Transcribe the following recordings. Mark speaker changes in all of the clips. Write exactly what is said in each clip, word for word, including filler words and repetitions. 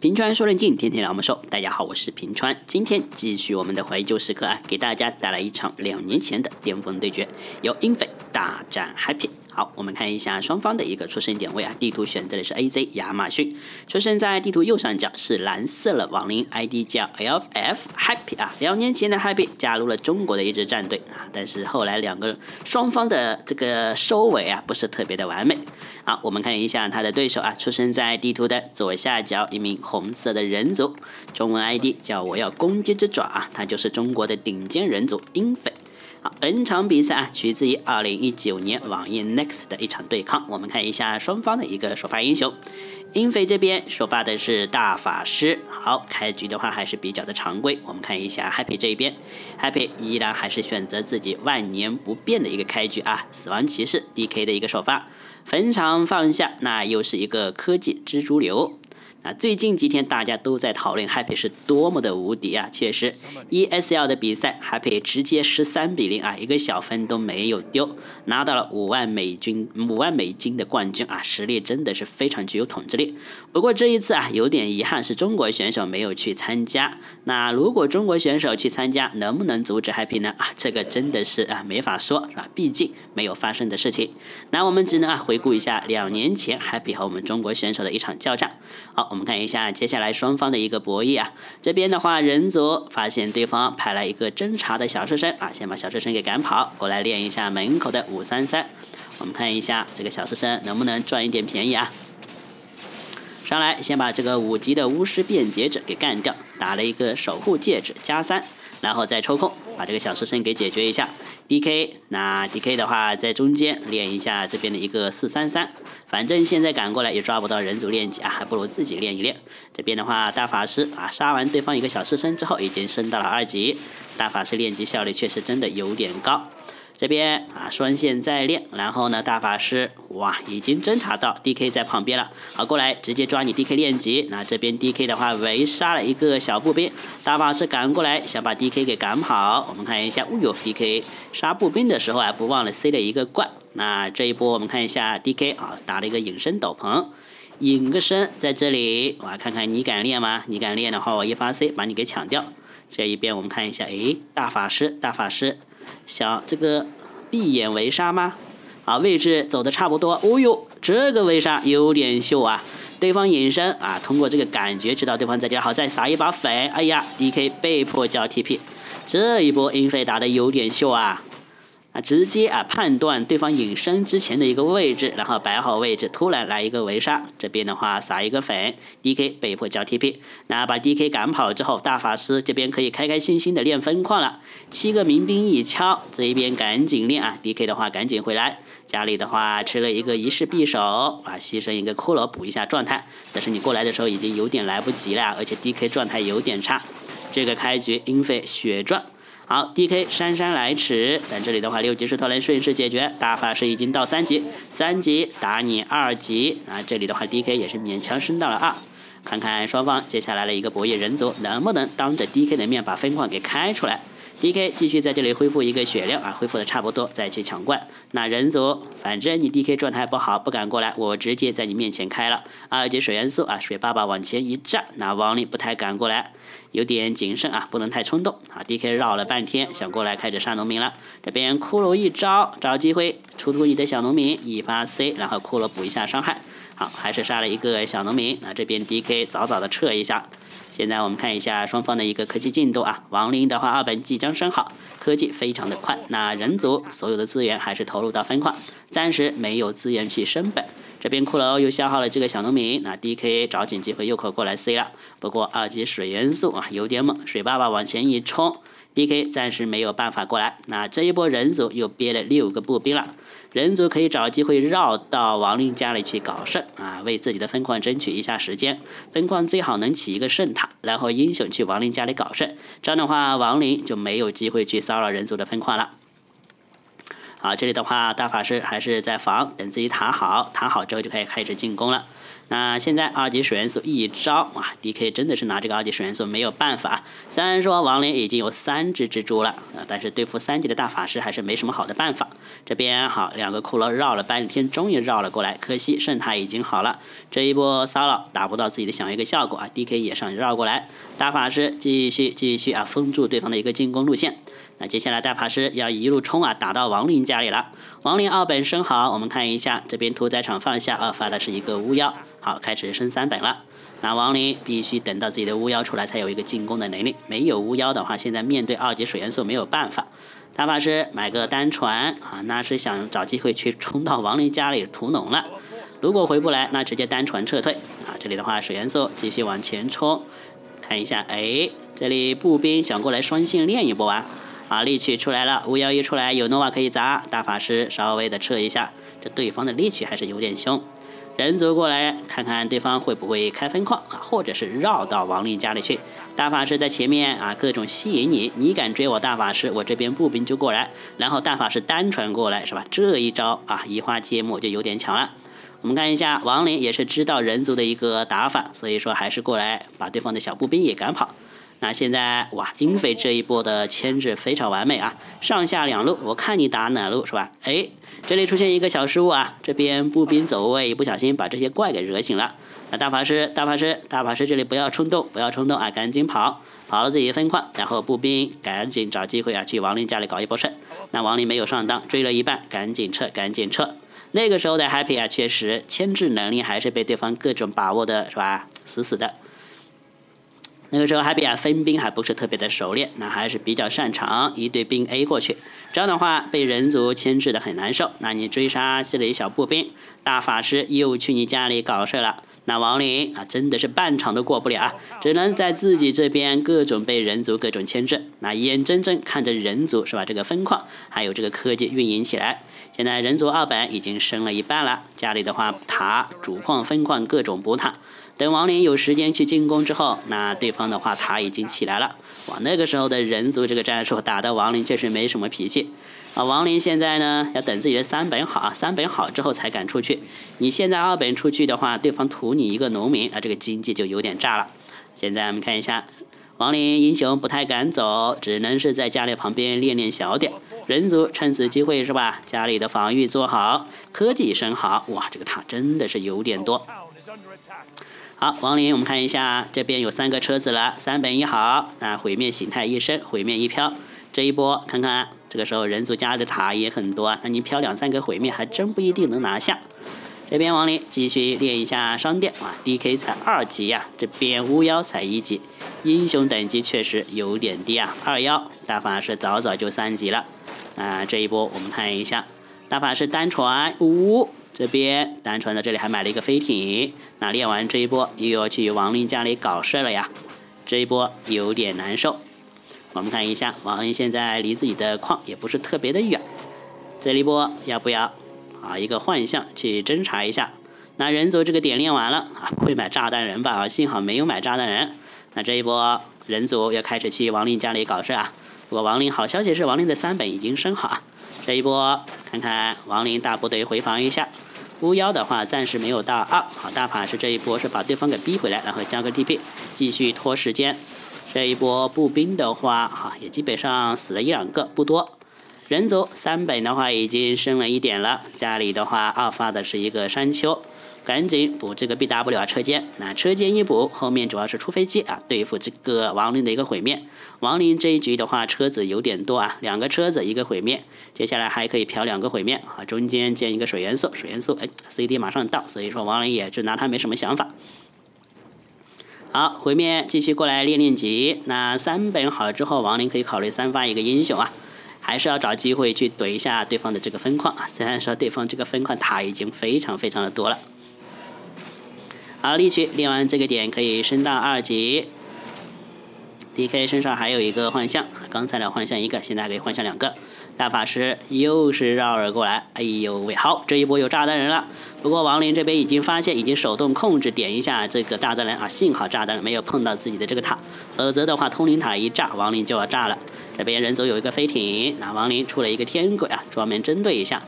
Speaker 1: 平川说认定，天天聊我们说。大家好，我是平川，今天继续我们的怀旧时刻啊，给大家带来一场两年前的巅峰对决，由英菲大战 Happy。好，我们看一下双方的一个出生点位啊，地图选择的是 A Z 亚马逊，出生在地图右上角是蓝色的亡灵 ，I D 叫 L F Happy 啊。两年前的 Happy 加入了中国的一支战队啊，但是后来两个双方的这个收尾啊，不是特别的完美。好，我们看一下他的对手啊，出生在地图的左下角，一名红色的人族，中文 I D 叫我要攻击之爪啊，他就是中国的顶尖人族英菲。好，本场比赛啊，取自于二零一九年网易 Next 的一场对抗。我们看一下双方的一个首发英雄。英菲这边首发的是大法师，好，开局的话还是比较的常规。我们看一下 Happy 这一边 ，Happy 依然还是选择自己万年不变的一个开局啊，死亡骑士 D K 的一个首发，坟场放下，那又是一个科技蜘蛛流。啊，最近几天大家都在讨论 Happy 是多么的无敌啊！确实 ，E S L 的比赛 Happy 直接十三比零啊，一个小分都没有丢，拿到了五万美金五万美金的冠军啊，实力真的是非常具有统治力。不过这一次啊，有点遗憾是中国选手没有去参加。那如果中国选手去参加，能不能阻止 Happy 呢？啊，这个真的是啊没法说，是吧？毕竟没有发生的事情。那我们只能啊回顾一下两年前 Happy 和我们中国选手的一场交战。好，我们看一下接下来双方的一个博弈啊。这边的话，人族发现对方派来一个侦察的小兽生啊，先把小兽生给赶跑，过来练一下门口的五三三。我们看一下这个小兽生能不能赚一点便宜啊。上来先把这个五级的巫师变节者给干掉，打了一个守护戒指加三，然后再抽空把这个小兽生给解决一下。D K 那 D K 的话在中间练一下这边的一个四三三，反正现在赶过来也抓不到人族练级啊，还不如自己练一练。这边的话大法师啊杀完对方一个小师生之后已经升到了二级，大法师练级效率确实真的有点高。这边啊双线再练，然后呢大法师哇已经侦查到 D K 在旁边了，好过来直接抓你 D K 练级。那这边 D K 的话围杀了一个小步兵，大法师赶过来想把 D K 给赶跑。我们看一下，哦呦 D K 杀步兵的时候啊不忘了 C 了一个怪。那这一波我们看一下 D K 啊打了一个隐身斗篷，隐个身在这里，我看看你敢练吗？你敢练的话我一发 C 把你给抢掉。这一边我们看一下，诶大法师大法师想这个闭眼围杀吗？啊，位置走的差不多。哦呦，这个围杀有点秀啊！对方隐身啊，通过这个感觉知道对方在这，好再撒一把粉。哎呀 ，D K 被迫交 T P， 这一波英菲打的有点秀啊！啊，直接啊判断对方隐身之前的一个位置，然后摆好位置，突然来一个围杀。这边的话撒一个粉 ，D K 被迫交 T P。那把 D K 赶跑之后，大法师这边可以开开心心的练分矿了。七个民兵一敲，这一边赶紧练啊 ，D K 的话赶紧回来。家里的话吃了一个一世匕首啊，牺牲一个骷髅补一下状态。但是你过来的时候已经有点来不及了，而且 D K 状态有点差。这个开局英菲血赚。好 ，D K 姗姗来迟，但这里的话六级石头人顺势解决，大法师已经到三级，三级打你二级，啊，这里的话 D K 也是勉强升到了二。看看双方接下来的一个博弈人族能不能当着 D K 的面把分矿给开出来。D K 继续在这里恢复一个血量啊，恢复的差不多，再去抢怪。那人族，反正你 D K 状态不好，不敢过来，我直接在你面前开了二级水元素啊，水爸爸往前一站，那亡灵不太敢过来。有点谨慎啊，不能太冲动啊 ！D K 绕了半天，想过来开始杀农民了。这边骷髅一招，找机会出突你的小农民，一发 C， 然后骷髅补一下伤害。好，还是杀了一个小农民。那这边 D K 早早的撤一下。现在我们看一下双方的一个科技进度啊。亡灵的话，二本即将升好，科技非常的快。那人族所有的资源还是投入到分矿，暂时没有资源去升本。这边骷髅又消耗了这个小农民，那 D K 找紧机会又可过来 C 了。不过二级水元素啊有点猛，水爸爸往前一冲 ，D K 暂时没有办法过来。那这一波人族又憋了六个步兵了，人族可以找机会绕到亡灵家里去搞圣啊，为自己的分矿争取一下时间。分矿最好能起一个圣塔，然后英雄去亡灵家里搞圣，这样的话亡灵就没有机会去骚扰人族的分矿了。好，这里的话大法师还是在防，等自己塔好，塔好之后就可以开始进攻了。 那现在二级水元素一招哇 ，D K 真的是拿这个二级水元素没有办法。虽然说亡灵已经有三只蜘蛛了啊，但是对付三级的大法师还是没什么好的办法。这边好，两个骷髅绕了半天，终于绕了过来，可惜圣塔已经好了，这一波骚扰达不到自己的想要一个效果啊 ，D K 也上去绕过来，大法师继续继续啊封住对方的一个进攻路线。那接下来大法师要一路冲啊，打到亡灵家里了。亡灵二本升好，我们看一下这边屠宰场放下啊，发的是一个巫妖，好，开始升三本了。那亡灵必须等到自己的巫妖出来才有一个进攻的能力，没有巫妖的话，现在面对二级水元素没有办法。大法师买个单船啊，那是想找机会去冲到亡灵家里屠农了。如果回不来，那直接单船撤退啊。这里的话，水元素继续往前冲，看一下，哎，这里步兵想过来双线练一波啊。啊，利曲出来了，巫妖一出来有 Nova 可以砸，大法师稍微的撤一下，这对方的利曲还是有点凶。人族过来看看对方会不会开分矿啊，或者是绕到亡灵家里去。大法师在前面啊，各种吸引你，你敢追我大法师，我这边步兵就过来，然后大法师单传过来，是吧？这一招啊，移花接木就有点强了。我们看一下，亡灵也是知道人族的一个打法，所以说还是过来把对方的小步兵也赶跑。那现在哇，英菲这一波的牵制非常完美啊，上下两路，我看你打哪路是吧？哎，这里出现一个小失误啊，这边步兵走位不小心把这些怪给惹醒了。那大法师，大法师，大法师这里不要冲动，不要冲动啊，赶紧跑，跑了自己的分矿，然后步兵赶紧找机会啊，去亡灵家里搞一波胜。那亡灵没有上当，追了一半，赶紧撤，赶紧撤。那个时候的 Happy 啊，确实牵制能力还是被对方各种把握的是吧，死死的。那个时候 Happy 啊分兵还不是特别的熟练，那还是比较擅长一队兵 A 过去，这样的话被人族牵制的很难受。那你追杀这里小步兵，大法师又去你家里搞事了，那亡灵啊真的是半场都过不了啊，只能在自己这边各种被人族各种牵制，那眼睁睁看着人族是吧这个分矿还有这个科技运营起来。现在人族二本已经升了一半了，家里的话塔主矿分矿各种补塔。等亡灵有时间去进攻之后，那对方的话塔已经起来了。哇，那个时候的人族这个战术打的亡灵确实没什么脾气啊。亡灵现在呢要等自己的三本好，三本好之后才敢出去。你现在二本出去的话，对方屠你一个农民啊，这个经济就有点炸了。现在我们看一下，亡灵英雄不太敢走，只能是在家里旁边练练小点。人族趁此机会是吧，家里的防御做好，科技升好，哇，这个塔真的是有点多。好，亡灵我们看一下，这边有三个车子了，三本一好，那毁灭形态一升，毁灭一飘，这一波看看，这个时候人族家的塔也很多，那你飘两三个毁灭还真不一定能拿下。这边亡灵继续练一下商店啊 ，D K 才二级呀、啊，这边巫妖才一级，英雄等级确实有点低啊，二妖大法师早早就三级了。啊，这一波我们看一下，大法师单传五。这边单传的这里还买了一个飞艇，那练完这一波又要去亡灵家里搞事了呀，这一波有点难受。我们看一下，亡灵现在离自己的矿也不是特别的远，这一波要不要啊一个幻象去侦查一下？那人族这个点练完了啊，不会买炸弹人吧？啊，幸好没有买炸弹人。那这一波人族要开始去亡灵家里搞事啊。不过亡灵好消息是亡灵的三本已经升好啊，这一波看看亡灵大部队回防一下。巫妖的话暂时没有到二，好，大法师这一波是把对方给逼回来，然后加个 T P 继续拖时间。这一波步兵的话，哈也基本上死了一两个，不多。人族三本的话已经升了一点了，家里的话二发的是一个山丘，赶紧补这个 B W 车间。那车间一补，后面主要是出飞机啊，对付这个亡灵的一个毁灭。亡灵这一局的话，车子有点多啊，两个车子一个毁灭，接下来还可以嫖两个毁灭啊，中间建一个水元素，水元素哎 ，C D 马上到，所以说亡灵也就拿他没什么想法。好，毁灭继续过来练练级，那三本好之后，亡灵可以考虑三发一个英雄啊，还是要找机会去怼一下对方的这个分矿啊，虽然说对方这个分矿塔已经非常非常的多了。好，利曲练完这个点可以升到二级。D K 身上还有一个幻象，刚才的幻象一个，现在可以幻象两个。大法师又是绕而过来，哎呦喂，好，这一波有炸弹人了。不过亡灵这边已经发现，已经手动控制点一下这个炸弹人啊，幸好炸弹人没有碰到自己的这个塔，否则的话通灵塔一炸，亡灵就要炸了。这边人族有一个飞艇，那亡灵出了一个天轨啊，专门针对一下。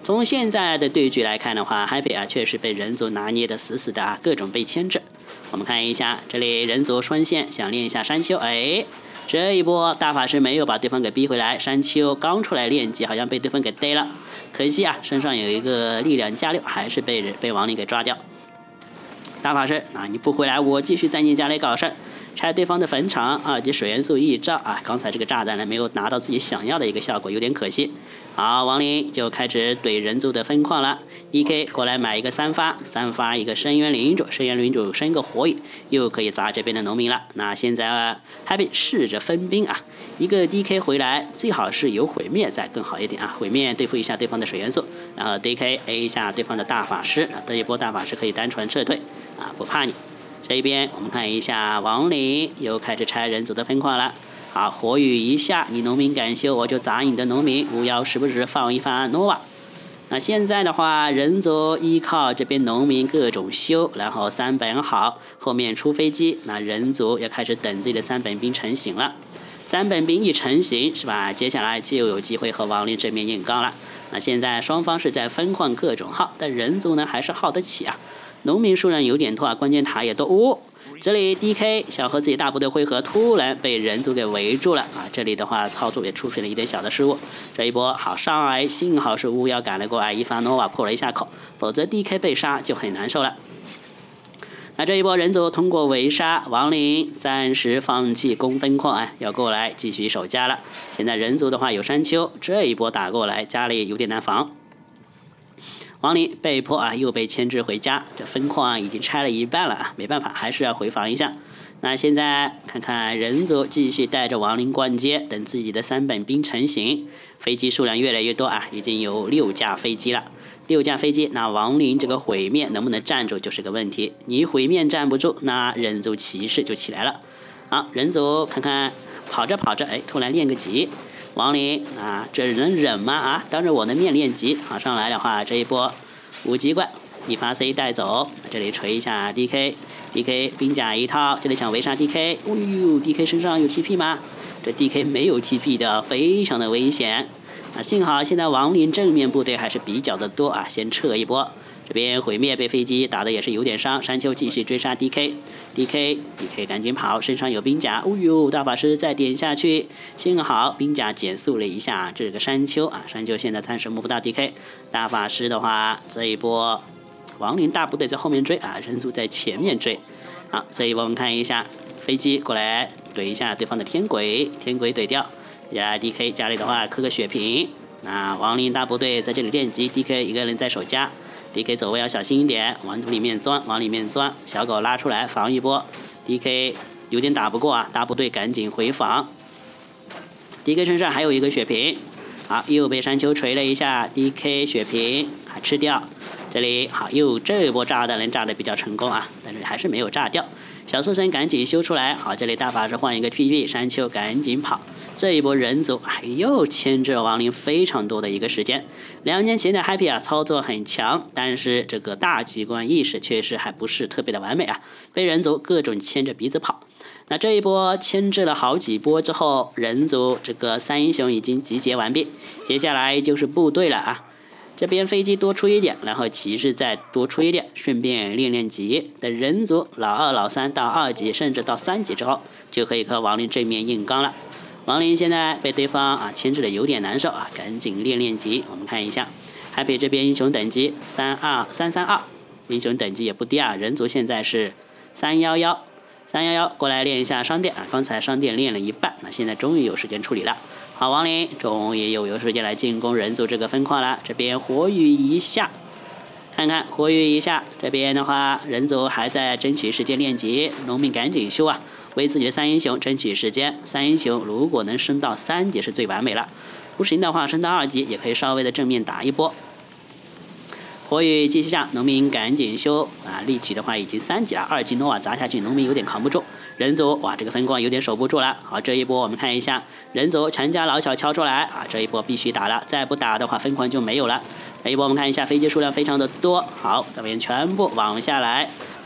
Speaker 1: 从现在的对局来看的话 ，Happy 啊确实被人族拿捏的死死的啊，各种被牵制。我们看一下这里人族双线想练一下山丘，哎，这一波大法师没有把对方给逼回来，山丘刚出来练级，好像被对方给逮了，可惜啊，身上有一个力量加六，还是被人被亡灵给抓掉。大法师啊，你不回来，我继续在你家里搞事儿。拆对方的坟场啊，及水元素一照啊，刚才这个炸弹呢没有拿到自己想要的一个效果，有点可惜。好，亡灵就开始怼人族的分矿了。D K 过来买一个三发，三发一个深渊领主，深渊领主升个火雨，又可以砸这边的农民了。那现在啊 Happy 试着分兵啊，一个 D K 回来，最好是有毁灭再更好一点啊，毁灭对付一下对方的水元素，然后 D K A 一下对方的大法师，啊，这一波大法师可以单纯撤退啊，不怕你。这边我们看一下亡灵又开始拆人族的分矿了。好，火雨一下，你农民敢修，我就砸你的农民。巫妖时不时放一发 Nova。那现在的话，人族依靠这边农民各种修，然后三本好，后面出飞机，那人族要开始等自己的三本兵成型了。三本兵一成型，是吧？接下来就有机会和亡灵正面硬刚了。那现在双方是在分矿各种耗，但人族呢还是耗得起啊。农民数量有点多啊，关键塔也多。哦，这里 D K 想和自己大部队汇合，突然被人族给围住了啊！这里的话操作也出现了一点小的失误。这一波好上来，幸好是巫妖赶了过来，一发 Nova 破了一下口，否则 D K 被杀就很难受了。那这一波人族通过围杀，亡灵暂时放弃攻分矿啊，要过来继续守家了。现在人族的话有山丘，这一波打过来，家里有点难防。亡灵被迫啊又被牵制回家，这分矿已经拆了一半了啊，没办法，还是要回防一下。那现在看看人族继续带着亡灵逛街，等自己的三本兵成型，飞机数量越来越多啊，已经有六架飞机了。六架飞机，那亡灵这个毁灭能不能站住就是个问题。你毁灭站不住，那人族骑士就起来了。好，人族看看跑着跑着，哎，突然练个级。亡灵啊，这能忍吗？啊，当着我的面练级，好上来的话，这一波五级怪一发 C 带走，这里锤一下 D K，D K 兵甲一套，这里想围杀 D K， 哦呦 ，D K 身上有 T P 吗？这 D K 没有 T P 的，非常的危险。啊，幸好现在亡灵正面部队还是比较的多啊，先撤一波。这边毁灭被飞机打的也是有点伤，山丘继续追杀 D K。D K D K 赶紧跑，身上有兵甲。哦呦，大法师再点下去，幸好兵甲减速了一下这个山丘啊，山丘现在暂时摸不到 D K。大法师的话，这一波亡灵大部队在后面追啊，人族在前面追。好，这一波我们看一下，飞机过来怼一下对方的天鬼，天鬼怼掉。呀 ，D K 家里的话磕个血瓶。那亡灵大部队在这里练级 ，D K 一个人在守家。D K 走位要小心一点，往里面钻，往里面钻，小狗拉出来防一波。D K 有点打不过啊，大部队赶紧回防。D K 身上还有一个血瓶，好，又被山丘锤了一下 ，D K 血瓶还吃掉。这里好，又这一波炸弹人炸的比较成功啊，但是还是没有炸掉。小兽神赶紧修出来，好，这里大法师换一个 T P， 山丘赶紧跑。这一波人族哎又牵制亡灵非常多的一个时间。两年前的 Happy 啊操作很强，但是这个大局观意识确实还不是特别的完美啊，被人族各种牵着鼻子跑。那这一波牵制了好几波之后，人族这个三英雄已经集结完毕，接下来就是部队了啊。这边飞机多出一点，然后骑士再多出一点，顺便练练级。等人族老二、老三到二级，甚至到三级之后，就可以和亡灵正面硬刚了。亡灵现在被对方啊牵制的有点难受啊，赶紧练练级。我们看一下 ，Happy 这边英雄等级三二三三二，英雄等级也不低啊。人族现在是三幺幺，三幺幺过来练一下商店啊。刚才商店练了一半，那现在终于有时间处理了。好，亡灵终于有有时间来进攻人族这个分矿了。这边火雨一下，看看火雨一下，这边的话人族还在争取时间练级，农民赶紧修啊。为自己的三英雄争取时间，三英雄如果能升到三级是最完美了，不行的话升到二级也可以稍微的正面打一波。火雨继续下，农民赶紧修啊！力取的话已经三级了，二级诺瓦砸下去，农民有点扛不住。人族哇，这个分光有点守不住了。好，这一波我们看一下，人族全家老小敲出来啊！这一波必须打了，再不打的话分光就没有了。这一波我们看一下，飞机数量非常的多。好，这边全部往下来。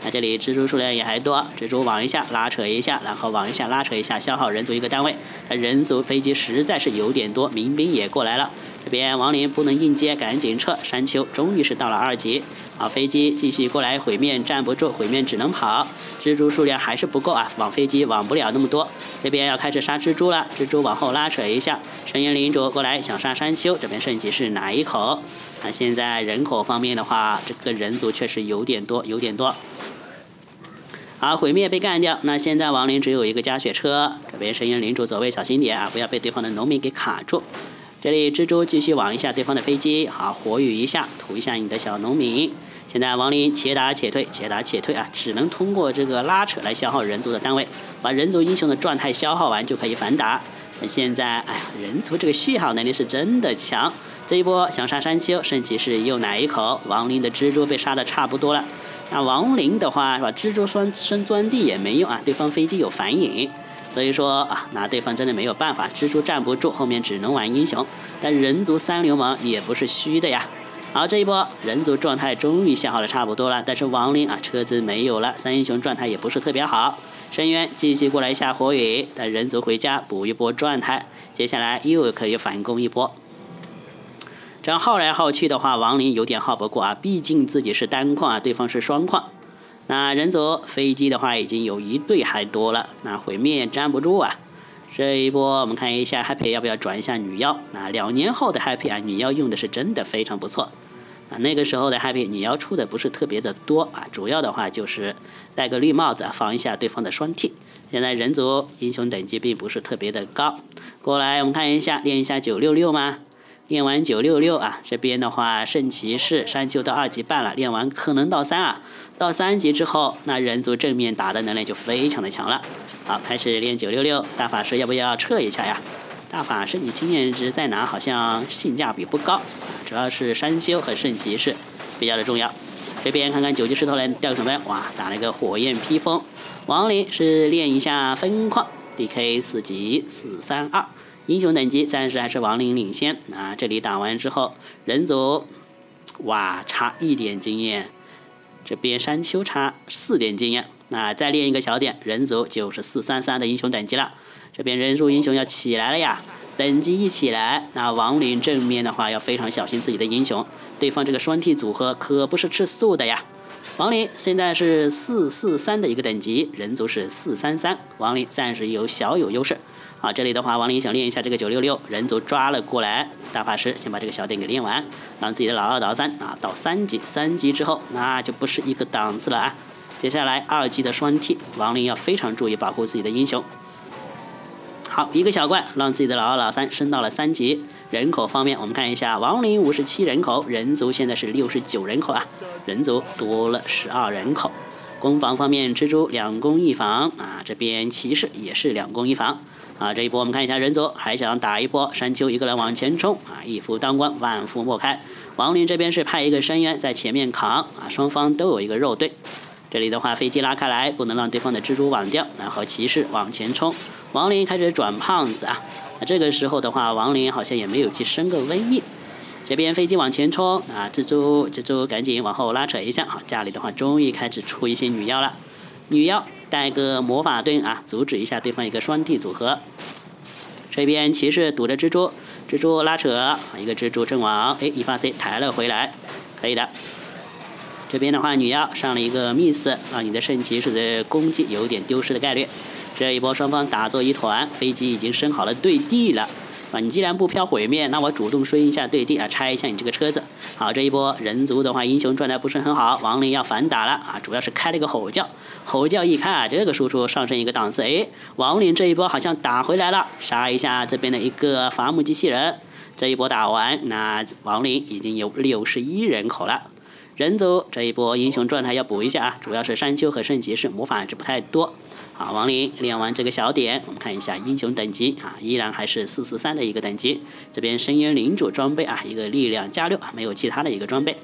Speaker 1: 那这里蜘蛛数量也还多，蜘蛛往一下拉扯一下，然后往一下拉扯一下，消耗人族一个单位。那人族飞机实在是有点多，民兵也过来了。这边亡灵不能硬接，赶紧撤。山丘终于是到了二级，啊，飞机继续过来，毁灭站不住，毁灭只能跑。蜘蛛数量还是不够啊，往飞机往不了那么多。这边要开始杀蜘蛛了，蜘蛛往后拉扯一下。深渊领主过来想杀山丘，这边圣骑士哪一口？那现在人口方面的话，这个人族确实有点多，有点多。好，毁灭被干掉。那现在亡灵只有一个加血车，这边深渊领主走位小心点啊，不要被对方的农民给卡住。这里蜘蛛继续往一下对方的飞机，好，火雨一下，吐一下你的小农民。现在亡灵且打且退，且打且退啊，只能通过这个拉扯来消耗人族的单位，把人族英雄的状态消耗完就可以反打。那现在，哎呀，人族这个续航能力是真的强。这一波想杀山丘，圣骑士又奶一口，亡灵的蜘蛛被杀的差不多了。那亡灵的话，把蜘蛛拴深钻地也没用啊，对方飞机有反引。所以说啊，那对方真的没有办法，蜘蛛站不住，后面只能玩英雄。但人族三流氓也不是虚的呀。好，这一波人族状态终于消耗的差不多了，但是亡灵啊车子没有了，三英雄状态也不是特别好。深渊继续过来下火雨，但人族回家补一波状态，接下来又可以反攻一波。这样耗来耗去的话，亡灵有点耗不过啊，毕竟自己是单矿啊，对方是双矿。那人族飞机的话已经有一队还多了，那毁灭站不住啊。这一波我们看一下 Happy 要不要转一下女妖。那两年后的 Happy 啊，女妖用的是真的非常不错。啊，那个时候的 Happy 女妖出的不是特别的多啊，主要的话就是戴个绿帽子防一下对方的双 T。现在人族英雄等级并不是特别的高，过来我们看一下，练一下九六六吗？练完九六六啊，这边的话圣骑士山丘到二级半了，练完可能到三啊，到三级之后，那人族正面打的能力就非常的强了。好，开始练九六六，大法师要不要撤一下呀？大法师你经验值在哪？好像性价比不高，主要是山丘和圣骑士比较的重要。这边看看九级石头人掉什么？哇，打了一个火焰披风。亡灵是练一下分矿 ，D K 四级四三二。英雄等级暂时还是亡灵领先啊！这里打完之后，人族哇差一点经验，这边山丘差四点经验，那再练一个小点，人族就是四三三的英雄等级了。这边人数英雄要起来了呀，等级一起来，那亡灵正面的话要非常小心自己的英雄，对方这个双 T 组合可不是吃素的呀。亡灵现在是四四三的一个等级，人族是四三三，亡灵暂时有小有优势。好，这里的话，亡灵想练一下这个九六六，人族抓了过来，大法师先把这个小点给练完，让自己的老二老三啊到三级，三级之后那就不是一个档次了啊。接下来二级的双 T， 亡灵要非常注意保护自己的英雄。好，一个小怪让自己的老二老三升到了三级。人口方面，我们看一下，亡灵五十七人口，人族现在是六十九人口啊，人族多了十二人口。攻防方面，蜘蛛两攻一防啊，这边骑士也是两攻一防。啊，这一波我们看一下人族还想打一波，山丘一个人往前冲啊，一夫当关，万夫莫开。亡灵这边是派一个深渊在前面扛啊，双方都有一个肉队。这里的话，飞机拉开来，不能让对方的蜘蛛网掉，然后骑士往前冲。亡灵开始转胖子啊，那这个时候的话，亡灵好像也没有去生个瘟疫。这边飞机往前冲啊，蜘蛛蜘蛛赶紧往后拉扯一下，好，家里的话终于开始出一些女妖了，女妖。带个魔法盾啊，阻止一下对方一个双 T 组合。这边骑士堵着蜘蛛，蜘蛛拉扯，一个蜘蛛阵亡，哎，一发 C 抬了回来，可以的。这边的话，女妖上了一个 miss， 让你的圣骑士的攻击有点丢失的概率。这一波双方打作一团，飞机已经升好了对地了。啊，你既然不飘毁灭，那我主动追一下对地啊，拆一下你这个车子。好，这一波人族的话，英雄状态不是很好，亡灵要反打了啊，主要是开了一个吼叫，吼叫一开啊，这个输出上升一个档次，哎，亡灵这一波好像打回来了，杀一下这边的一个伐木机器人。这一波打完，那亡灵已经有六十一人口了。人族这一波英雄状态要补一下啊，主要是山丘和圣骑士魔法值不太多。好，亡灵练完这个小点，我们看一下英雄等级啊，依然还是四四三的一个等级。这边深渊领主装备啊，一个力量加六，没有其他的一个装备。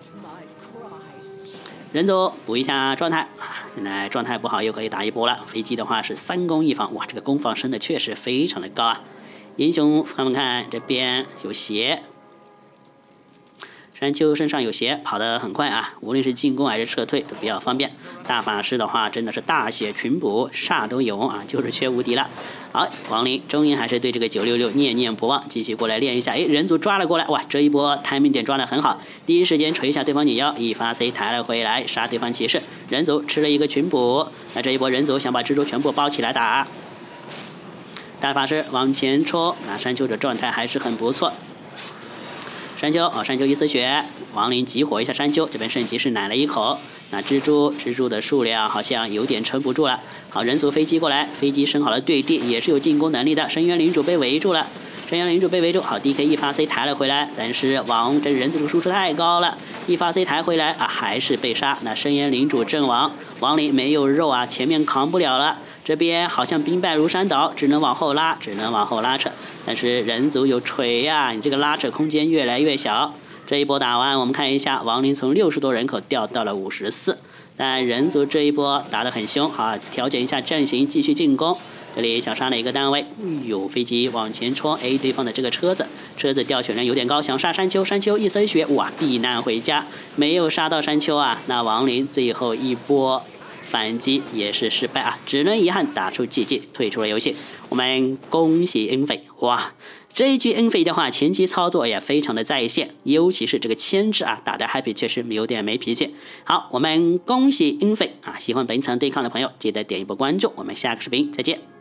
Speaker 1: 人族补一下状态啊，现在状态不好又可以打一波了。飞机的话是三攻一防，哇，这个攻防升的确实非常的高啊。英雄他们看这边有鞋。 山丘身上有鞋，跑得很快啊，无论是进攻还是撤退都比较方便。大法师的话真的是大写群捕，啥都有啊，就是缺无敌了。好，亡灵终于还是对这个九六六念念不忘，继续过来练一下。哎，人族抓了过来，哇，这一波 timing 点抓得很好，第一时间锤一下对方女妖，一发 C 抬了回来，杀对方骑士。人族吃了一个群捕，那这一波人族想把蜘蛛全部包起来打。大法师往前戳，那山丘的状态还是很不错。山丘哦，山丘一丝血，亡灵激活一下山丘，这边圣骑士奶了一口。那蜘蛛，蜘蛛的数量好像有点撑不住了。好，人族飞机过来，飞机升好了对地，也是有进攻能力的。深渊领主被围住了，深渊领主被围住。好 ，D K 一发 C 抬了回来，但是王这人族的输出太高了，一发 C 抬回来啊，还是被杀。那深渊领主阵亡，亡灵没有肉啊，前面扛不了了。这边好像兵败如山倒，只能往后拉，只能往后拉扯。但是人族有锤呀、啊，你这个拉扯空间越来越小。这一波打完，我们看一下，亡灵从六十多人口掉到了五十四，但人族这一波打得很凶，好，调整一下阵型，继续进攻。这里想杀哪一个单位？有飞机往前冲，哎，对方的这个车子，车子掉血量有点高，想杀山丘，山丘一丝血，哇，避难回家，没有杀到山丘啊。那亡灵最后一波反击也是失败啊，只能遗憾打出 G G 退出了游戏。我们恭喜恩菲，哇！这一局恩菲的话，前期操作也非常的在线，尤其是这个牵制啊，打的 happy 确实有点没脾气。好，我们恭喜恩菲啊！喜欢本场对抗的朋友，记得点一波关注，我们下个视频再见。